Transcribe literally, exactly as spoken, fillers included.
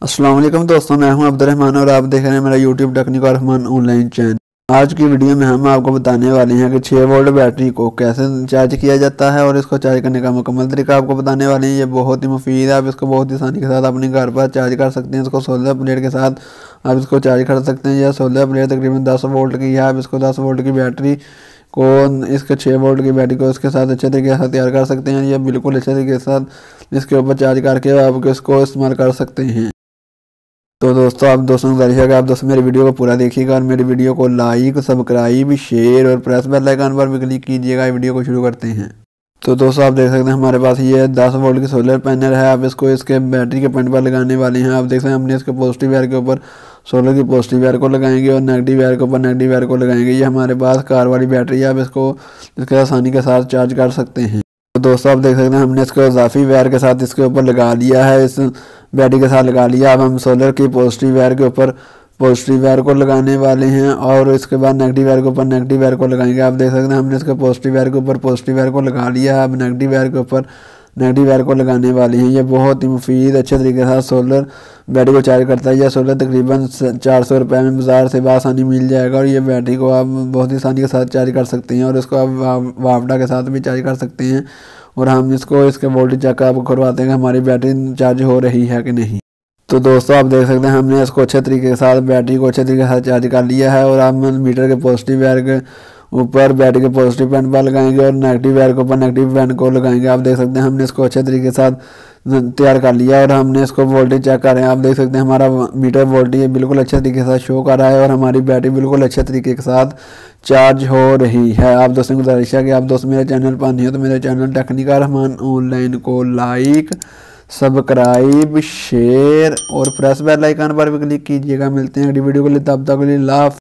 अस्सलाम वालेकुम दोस्तों, मैं हूं अब्दुर्रहमान और आप देख रहे हैं मेरा YouTube technical Rahman online channel. आज की वीडियो में हम आपको बताने वाले हैं कि छः वोल्ट बैटरी को कैसे चार्ज किया जाता है और इसको चार्ज करने का मुकम्मल तरीका आपको बताने वाले हैं। ये बहुत ही मुफीद है, आप इसको बहुत ही आसानी के साथ अपने घर पर चार्ज कर सकते हैं। इसको सोलर प्लेट के साथ आप इसको चार्ज कर सकते हैं। यह सोलर प्लेट तकरीबन दस वोल्ट की है। आप इसको दस वोल्ट की बैटरी को इसके छः वोल्ट की बैटरी को इसके साथ अच्छे तरीके से तैयार कर सकते हैं। यह बिल्कुल अच्छे तरीके के साथ इसके ऊपर चार्ज करके आप इसको इस्तेमाल कर सकते हैं। तो दोस्तों, आप दोस्तों को गुजारिश है कि आप दोस्तों मेरी वीडियो को पूरा देखिएगा और मेरी वीडियो को लाइक, सब्सक्राइब, शेयर और प्रेस बेल आइकन पर भी क्लिक कीजिएगा। वीडियो को शुरू करते हैं। तो दोस्तों, आप देख सकते हैं हमारे पास ये दस वोल्ट की सोलर पैनल है। आप इसको इसके बैटरी के पॉइंट पर लगाने वाले हैं। आप देख सकते हैं हमने इसके पॉजिटिव वायर के ऊपर सोलर की पॉजिटिव वायर को लगाएंगे और नेगेटिव वायर के ऊपर नेगेटिव वायर को लगाएंगे। ये हमारे पास कार वाली बैटरी है। आप इसको इसके आसानी के साथ चार्ज कर सकते हैं। तो दोस्तों, आप देख सकते हैं हमने इसको इजाफी वायर के साथ इसके ऊपर लगा लिया है, इस बैटरी के साथ लगा लिया। अब हम सोलर की पॉजिटिव वायर के ऊपर पॉजिटिव वायर को लगाने वाले हैं और इसके बाद नेगेटिव वायर के ऊपर नेगेटिव वायर को लगाएंगे। आप देख सकते हैं हमने इसके पॉजिटिव वायर के ऊपर पॉजिटिव वायर को लगा लिया है। अब नेगेटिव वायर के ऊपर नेगेटिव वायर को लगाने वाले हैं। ये बहुत ही मुफीद अच्छे तरीके के साथ सोलर बैटरी को चार्ज करता है। यह सोलर तकरीबन चार सौ रुपये में बाज़ार से आसानी मिल जाएगा और ये बैटरी को आप बहुत ही आसानी के साथ चार्ज कर सकते हैं और इसको आप वापडा के साथ भी चार्ज कर सकते हैं। और हम इसको इसके वोल्टेज चेक आपको करवाते हैं कि हमारी बैटरी चार्ज हो रही है कि नहीं। तो दोस्तों, आप देख सकते हैं हमने इसको अच्छे तरीके के साथ बैटरी को अच्छे तरीके से चार्ज कर लिया है और हम मीटर के पॉजिटिव वायर के ऊपर बैटरी के पॉजिटिव पैन पर लगाएंगे और नेगेटिव वायर के ऊपर नेगेटिव पैन को लगाएंगे। आप देख सकते हैं हमने इसको अच्छे तरीके के साथ तैयार कर लिया और हमने इसको वोल्टेज चेक कर रहे हैं। आप देख सकते हैं हमारा मीटर वोल्टेज बिल्कुल अच्छे तरीके के साथ शो कर रहा है और हमारी बैटरी बिल्कुल अच्छे तरीके के साथ चार्ज हो रही है। आप दोस्तों को गुजारिश है कि आप दोस्त मेरे चैनल पर नहीं हो तो मेरे चैनल टेक्निकल रहमान ऑनलाइन को लाइक, सब्सक्राइब, शेयर और प्रेस बेल आइकन पर भी क्लिक कीजिएगा। मिलते हैं अगली वीडियो के लिए, तब तक के लिए लाभ।